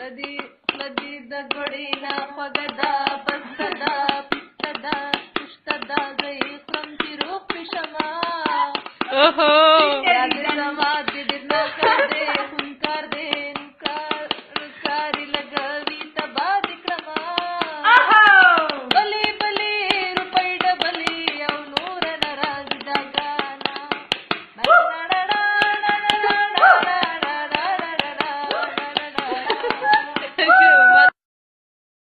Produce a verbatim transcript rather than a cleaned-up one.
لدي لدي دقوڑينا فقدا بسدا بسدا كشتدا زي خرمتي روح في شما. اوهو